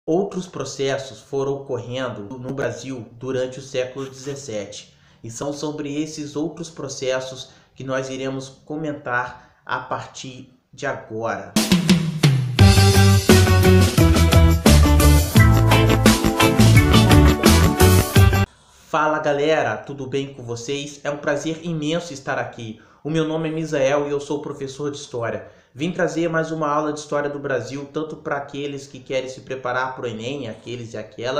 Outros processos foram ocorrendo no Brasil durante o século XVII, e são sobre esses outros processos que nós iremos comentar a partir de agora. Fala galera, tudo bem com vocês? É um prazer imenso estar aqui. O meu nome é Misael e eu sou professor de História. Vim trazer mais uma aula de História do Brasil, tanto para aqueles que querem se preparar para o Enem, aqueles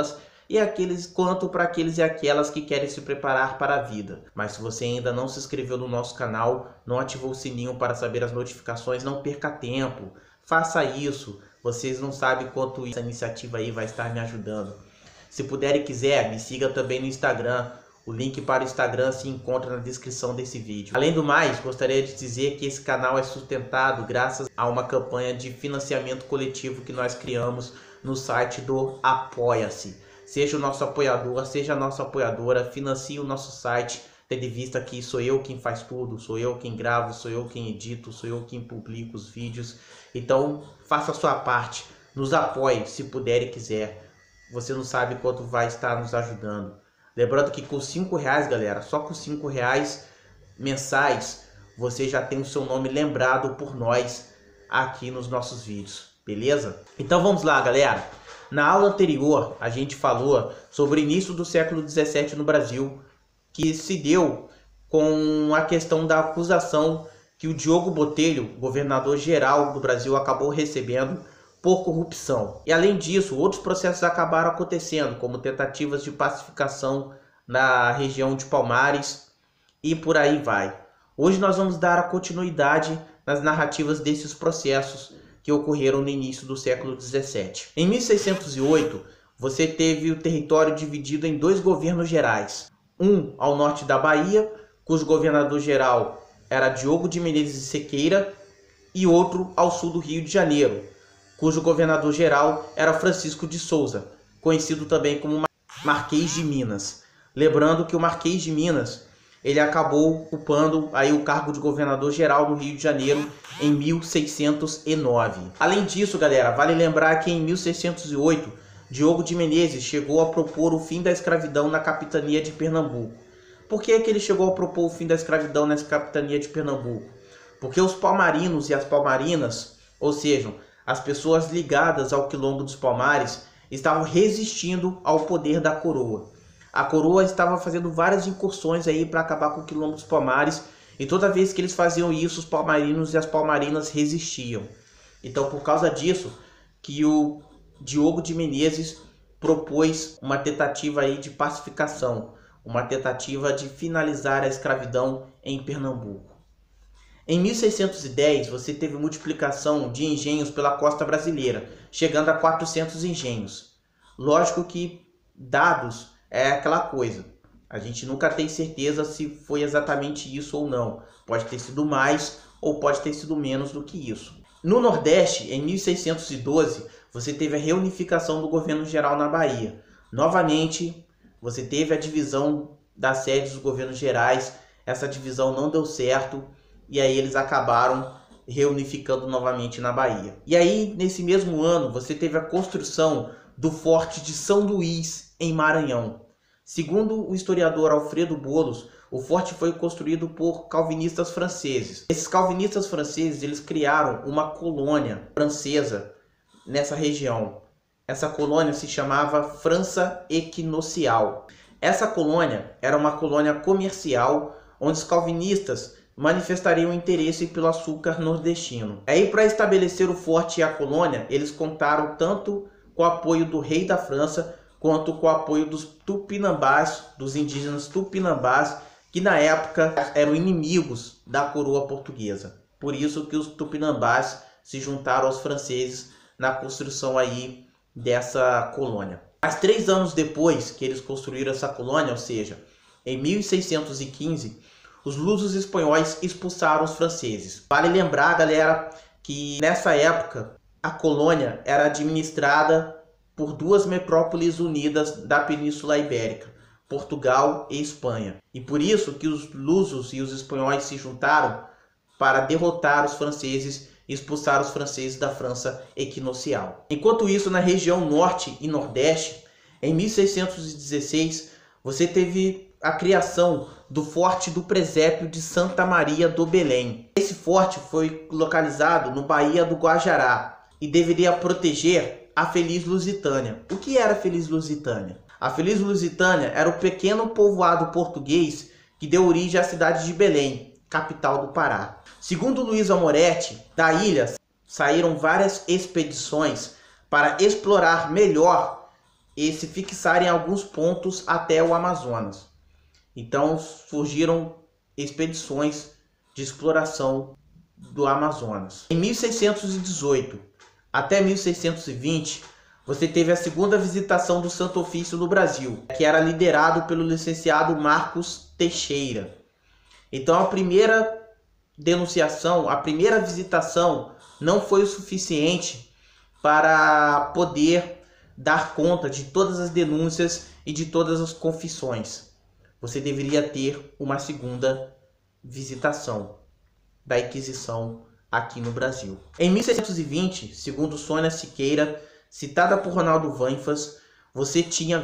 e aqueles, quanto para aqueles e aquelas que querem se preparar para a vida. Mas se você ainda não se inscreveu no nosso canal, não ativou o sininho para saber as notificações, não perca tempo. Faça isso, vocês não sabem quanto essa iniciativa aí vai estar me ajudando. Se puder e quiser, me siga também no Instagram. O link para o Instagram se encontra na descrição desse vídeo. Além do mais, gostaria de dizer que esse canal é sustentado graças a uma campanha de financiamento coletivo que nós criamos no site do Apoia-se. Seja o nosso apoiador, seja a nossa apoiadora, financie o nosso site, tendo em vista que sou eu quem faz tudo, sou eu quem gravo, sou eu quem edito, sou eu quem publico os vídeos. Então, faça a sua parte, nos apoie se puder e quiser. Você não sabe quanto vai estar nos ajudando. Lembrando que com R$5, galera, só com R$5 mensais, você já tem o seu nome lembrado por nós aqui nos nossos vídeos, beleza? Então vamos lá, galera. Na aula anterior, a gente falou sobre o início do século XVII no Brasil, que se deu com a questão da acusação que o Diogo Botelho, governador-geral do Brasil, acabou recebendo por corrupção. E além disso, outros processos acabaram acontecendo, como tentativas de pacificação na região de Palmares e por aí vai. Hoje nós vamos dar a continuidade nas narrativas desses processos que ocorreram no início do século XVII. Em 1608, você teve o território dividido em dois governos gerais. Um ao norte da Bahia, cujo governador-geral era Diogo de Menezes e Sequeira, e outro ao sul do Rio de Janeiro, cujo governador-geral era Francisco de Souza, conhecido também como Marquês de Minas. Lembrando que o Marquês de Minas, ele acabou ocupando aí o cargo de governador-geral do Rio de Janeiro em 1609. Além disso, galera, vale lembrar que em 1608, Diogo de Menezes chegou a propor o fim da escravidão na capitania de Pernambuco. Por que ele chegou a propor o fim da escravidão nessa capitania de Pernambuco? Porque os palmarinos e as palmarinas, ou seja, as pessoas ligadas ao Quilombo dos Palmares, estavam resistindo ao poder da coroa. A coroa estava fazendo várias incursões aí para acabar com o Quilombo dos Palmares, e toda vez que eles faziam isso, os palmarinos e as palmarinas resistiam. Então, por causa disso, que o Diogo de Menezes propôs uma tentativa aí de pacificação, uma tentativa de finalizar a escravidão em Pernambuco. Em 1610, você teve multiplicação de engenhos pela costa brasileira, chegando a 400 engenhos. Lógico que dados é aquela coisa. A gente nunca tem certeza se foi exatamente isso ou não. Pode ter sido mais ou pode ter sido menos do que isso. No Nordeste, em 1612, você teve a reunificação do governo geral na Bahia. Novamente, você teve a divisão das sedes dos governos gerais. Essa divisão não deu certo. E aí eles acabaram reunificando novamente na Bahia. E aí, nesse mesmo ano, você teve a construção do Forte de São Luís, em Maranhão. Segundo o historiador Alfredo Bolos, o forte foi construído por calvinistas franceses. Esses calvinistas franceses, eles criaram uma colônia francesa nessa região. Essa colônia se chamava França Equinocial. Essa colônia era uma colônia comercial, onde os calvinistas manifestariam interesse pelo açúcar nordestino. Aí, para estabelecer o forte e a colônia, eles contaram tanto com o apoio do rei da França, quanto com o apoio dos tupinambás, dos indígenas tupinambás, que na época eram inimigos da coroa portuguesa. Por isso que os tupinambás se juntaram aos franceses na construção aí dessa colônia. Mas 3 anos depois que eles construíram essa colônia, ou seja, em 1615, os lusos espanhóis expulsaram os franceses. Vale lembrar, galera, que nessa época a colônia era administrada por 2 metrópoles unidas da Península Ibérica, Portugal e Espanha. E por isso que os lusos e os espanhóis se juntaram para derrotar os franceses e expulsar os franceses da França equinocial. Enquanto isso, na região norte e nordeste, em 1616, você teve a criação do Forte do Presépio de Santa Maria do Belém. Esse forte foi localizado no Baía do Guajará e deveria proteger a Feliz Lusitânia. O que era a Feliz Lusitânia? A Feliz Lusitânia era o pequeno povoado português que deu origem à cidade de Belém, capital do Pará. Segundo Luiz Amoretti, da ilha saíram várias expedições para explorar melhor e se fixarem em alguns pontos até o Amazonas. Então surgiram expedições de exploração do Amazonas. Em 1618 até 1620, você teve a segunda visitação do Santo Ofício no Brasil, que era liderado pelo licenciado Marcos Teixeira. Então a primeira denunciação, a primeira visitação não foi o suficiente para poder dar conta de todas as denúncias e de todas as confissões. Você deveria ter uma segunda visitação da Inquisição aqui no Brasil. Em 1620, segundo Sônia Siqueira, citada por Ronaldo Vanfas, você tinha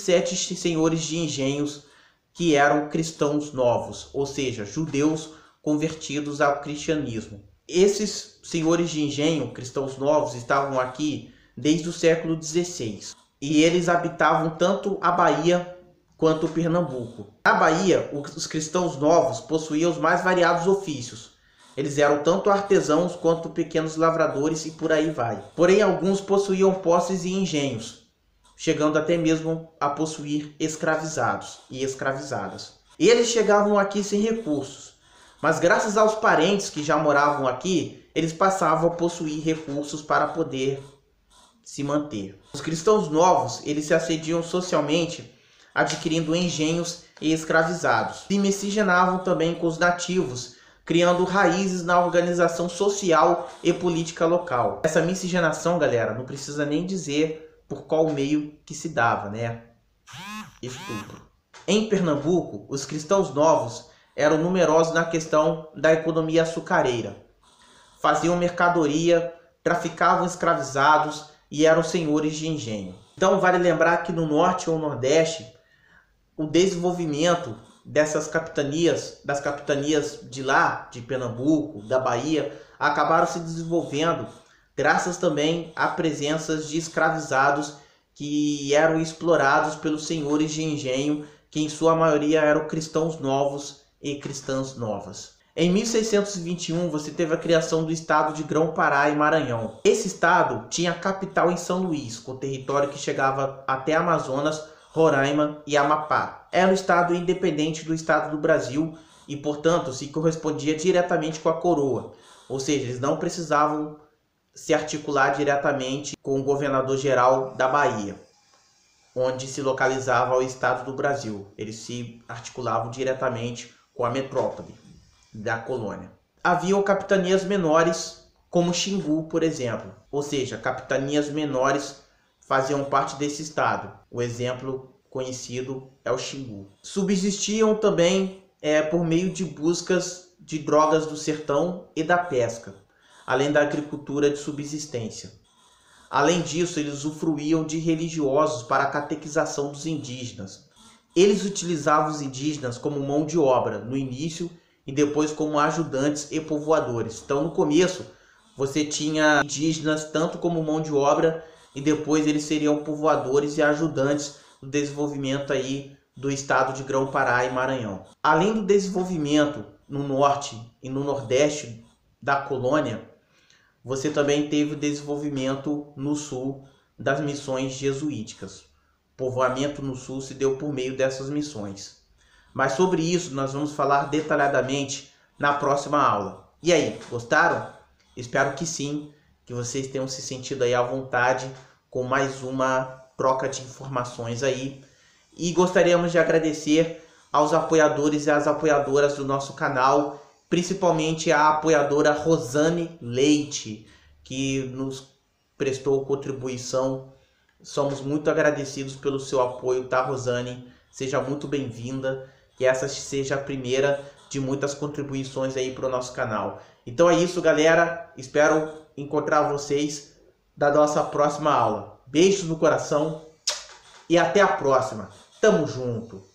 27 senhores de engenhos que eram cristãos novos, ou seja, judeus convertidos ao cristianismo. Esses senhores de engenho, cristãos novos, estavam aqui desde o século XVI e eles habitavam tanto a Bahia quanto Pernambuco. Na Bahia, os cristãos novos possuíam os mais variados ofícios. Eles eram tanto artesãos quanto pequenos lavradores e por aí vai. Porém, alguns possuíam posses e engenhos, chegando até mesmo a possuir escravizados e escravizadas. Eles chegavam aqui sem recursos, mas graças aos parentes que já moravam aqui, eles passavam a possuir recursos para poder se manter. Os cristãos novos, eles se assediam socialmente, adquirindo engenhos e escravizados. Se miscigenavam também com os nativos, criando raízes na organização social e política local. Essa miscigenação, galera, não precisa nem dizer por qual meio que se dava, né? Estupro. Em Pernambuco, os cristãos novos eram numerosos na questão da economia açucareira. Faziam mercadoria, traficavam escravizados e eram senhores de engenho. Então vale lembrar que no norte ou nordeste, o desenvolvimento dessas capitanias, das capitanias de lá, de Pernambuco, da Bahia, acabaram se desenvolvendo graças também a presenças de escravizados que eram explorados pelos senhores de engenho, que em sua maioria eram cristãos novos e cristãs novas. Em 1621, você teve a criação do estado de Grão-Pará e Maranhão. Esse estado tinha capital em São Luís, com território que chegava até Amazonas, Roraima e Amapá. Era um estado independente do estado do Brasil e, portanto, se correspondia diretamente com a coroa. Ou seja, eles não precisavam se articular diretamente com o governador-geral da Bahia, onde se localizava o estado do Brasil. Eles se articulavam diretamente com a metrópole da colônia. Haviam capitanias menores, como Xingu, por exemplo. Ou seja, capitanias menores faziam parte desse estado. O exemplo conhecido é o Xingu. Subsistiam também por meio de buscas de drogas do sertão e da pesca, além da agricultura de subsistência. Além disso, eles usufruíam de religiosos para a catequização dos indígenas. Eles utilizavam os indígenas como mão de obra no início e depois como ajudantes e povoadores. Então, no começo, você tinha indígenas tanto como mão de obra e depois eles seriam povoadores e ajudantes do desenvolvimento aí do estado de Grão-Pará e Maranhão. Além do desenvolvimento no norte e no nordeste da colônia, você também teve o desenvolvimento no sul das missões jesuíticas. O povoamento no sul se deu por meio dessas missões. Mas sobre isso nós vamos falar detalhadamente na próxima aula. E aí, gostaram? Espero que sim, que vocês tenham se sentido aí à vontade com mais uma troca de informações aí. E gostaríamos de agradecer aos apoiadores e às apoiadoras do nosso canal, principalmente a apoiadora Rosane Leite, que nos prestou contribuição. Somos muito agradecidos pelo seu apoio, tá, Rosane? Seja muito bem-vinda, que essa seja a primeira de muitas contribuições aí para o nosso canal. Então é isso, galera. Espero encontrar vocês da nossa próxima aula. Beijos no coração e até a próxima. Tamo junto!